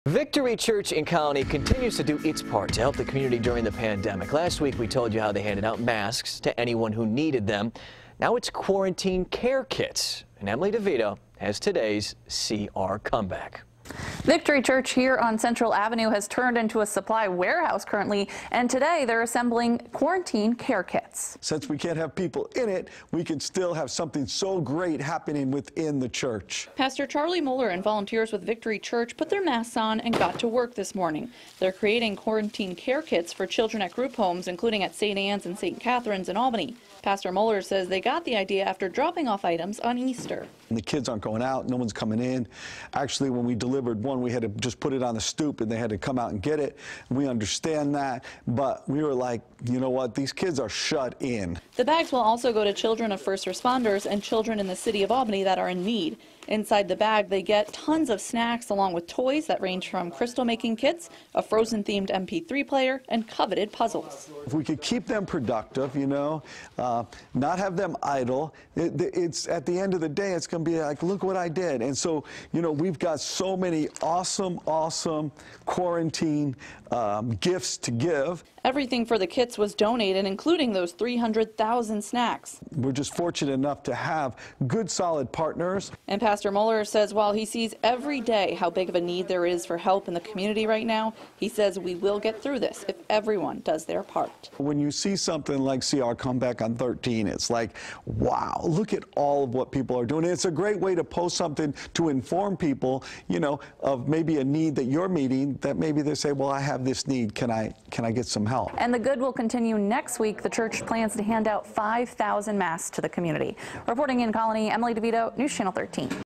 Victory Church in Colony continues to do its part to help the community during the pandemic. Last week, we told you how they handed out masks to anyone who needed them. Now it's quarantine care kits. And Emily DeVito has today's CR comeback. Victory Church here on Central Avenue has turned into a supply warehouse currently, and today they're assembling quarantine care kits. Since we can't have people in it, we can still have something so great happening within the church. Pastor Charlie Moeller and volunteers with Victory Church put their masks on and got to work this morning. They're creating quarantine care kits for children at group homes, including at St. Anne's and St. Catherine's in Albany. Pastor Moeller says they got the idea after dropping off items on Easter. And the kids aren't going out, no one's coming in. Actually, when we delivered one, we had to just put it on the stoop and they had to come out and get it. We understand that, but we were like, you know what, these kids are shut in. The bags will also go to children of first responders and children in the city of Albany that are in need. Inside the bag, they get tons of snacks along with toys that range from crystal making kits, a Frozen-themed MP3 player, and coveted puzzles. If we could keep them productive, you know, not have them idle, it's at the end of the day, it's going to be like, look what I did. And so, you know, we've got so many awesome quarantine gifts to give. Everything for the kits was donated, including those 300,000 snacks. We're just fortunate enough to have good, solid partners. And Pastor Moeller says while he sees every day how big of a need there is for help in the community right now, he says we will get through this if everyone does their part. When you see something like CR Comeback on 13, it's like, wow, look at all of what people are doing. It's a great way to post something to inform people, you know, of maybe a need that you're meeting, that maybe they say, well, I have this need, can I get some help? And the good will continue next week. The church plans to hand out 5,000 masks to the community. Reporting in Colony, Emily DeVito, News Channel 13.